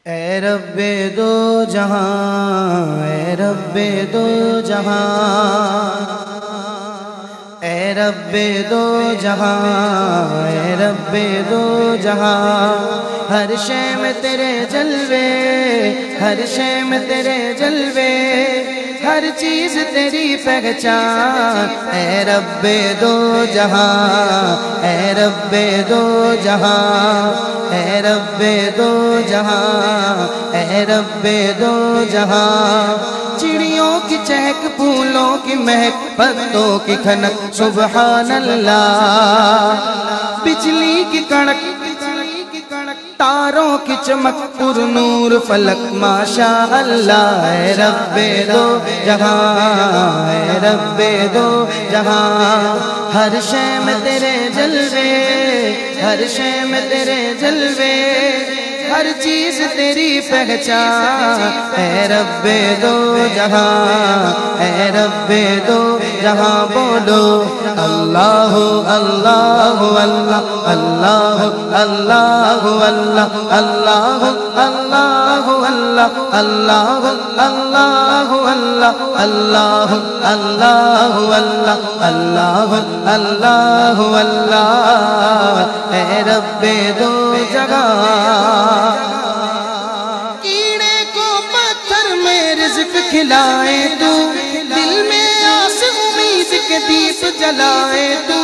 اے رب دو جہاں، اے رب دو جہاں، اے رب دو جہاں، اے رب دو جہاں، ہر شے میں تیرے جلوے، ہر شے میں تیرے جلوے، ہر چیز تیری پہچان، اے رب دو جہاں، اے رب دو جہاں، اے رب دو جہاں، اے رب دو جہاں، چڑیوں کی چہک، پھولوں کی مہک، پتوں کی کھنک، سبحان اللہ، بجلی کی کڑک، تاروں کی چمک، پر نور فلک، ماشاء اللہ، اے رب دو جہاں، اے رب دو جہاں، ہر شے میں تیرے جلوے، ہر شے میں تیرے جلوے، ہر چیز تیری پہچان، اے رب دو جہاں، اے رب دو جہاں، بولو اللہ اللہ اللہ اللہ اللہ اللہ اللہ اللہ اللہ اللہ اللہ اللہ اللہ اللہ اللہ اللہ، اے رب دو جگہ، کیڑے کو پتھر میں رزق کھلائے تو، دل میں آس امید کے دیپ جلائے تو،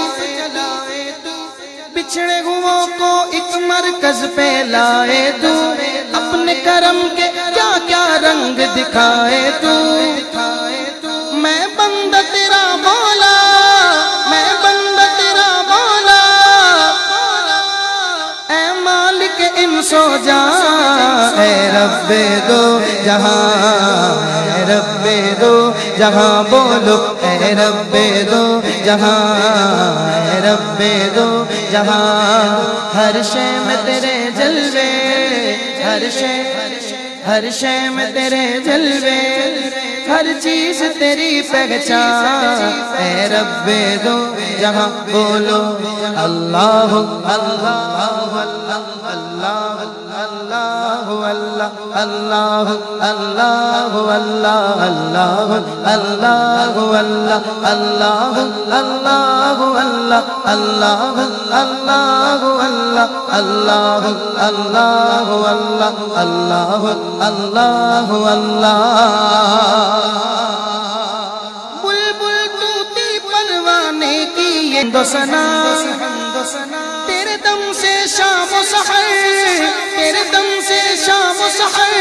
بچھڑے ہوں کو ایک مرکز پہ لائے تو، اپنے کرم کے کیا کیا رنگ دکھائے تو، میں بندہ تیرا مولا، میں بندہ تیرا مولا، اے مالک انس و جان، اے رب دو جہاں، اے رب دو جہاں، بولو اے رب دو جہاں، اے رب دو جہاں، ہر شے میں تیرے جلوے، ہر شے، ہر شے میں تیرے جلوے، ہر چیز تیری پہچان، اے رب دو جہاں، بولو اللہ اللہ اللہ اللہ اللہ اللہ اللہ اللہ اللہ اللہ اللہ اللہ اللہ اللہ اللہ اللہ اللہ اللہ اللہ، بلبل طوطی پروانے کی یہ ہندوسنا، تیرے دم سے شام و سحر، تیرے دم سے شام و سحر،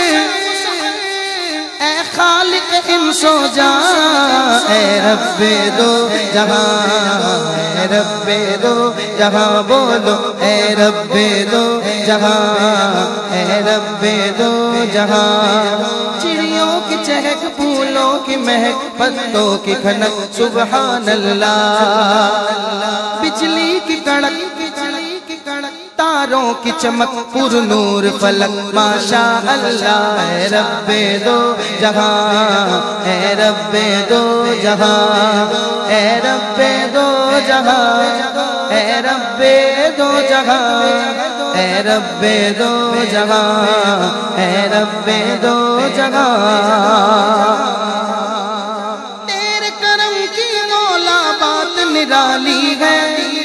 اے خالق انس و جان، اے رب دو جہاں، اے رب دو جہاں، بولو اے رب دو جہاں، اے رب دو جہاں، چڑیوں کی چہک، پھولوں کی مہک، پتوں کی کھنک، سبحان اللہ، بجلی کی کڑک، تاروں کی چمک، پر نور فلک، ماشاء اللہ، اے رب دو جہاں، اے رب دو جہاں، اے رب دو جہاں، اے رب دو جہاں، اے رب دو جہاں، اے رب دو جہاں، تیرے کرم کی مولا بات نرالی ہے،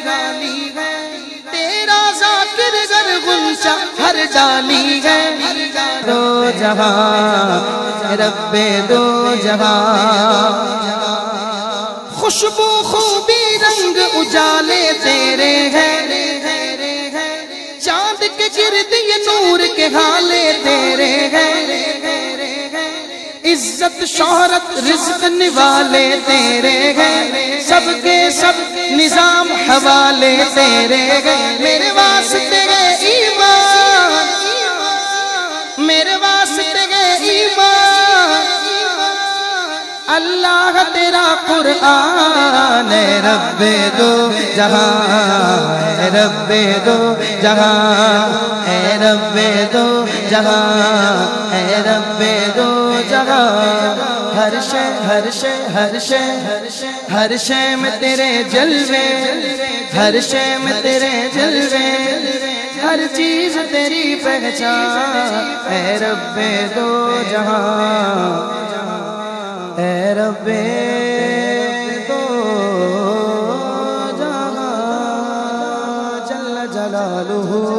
ہر ڈالی ہے، دو جہاں، رب دو جہاں، خوشبو خوبی رنگ اجالے تیرے ہیں، چاند کے گرد یہ نور کے حالے تیرے ہیں، عزت شہرت رزق نوالے تیرے ہیں، سب کے سب نظام حوالے تیرے ہیں، میرے واسطے گئے ایمان، میرے واسطے گئے ایمان، اللہ تیرا قرآن، اے رب دو جہاں، اے رب دو جہاں، اے رب دو جہاں، اے رب دو جہاں، ہر شے، ہر شے، ہر شے، ہر شے میں تیرے جلوے، ہر شے میں تیرے جلوے، ہر چیز تیری پہچان، اے رب دو جہاں، اے رب دو جہاں، جل جلالہ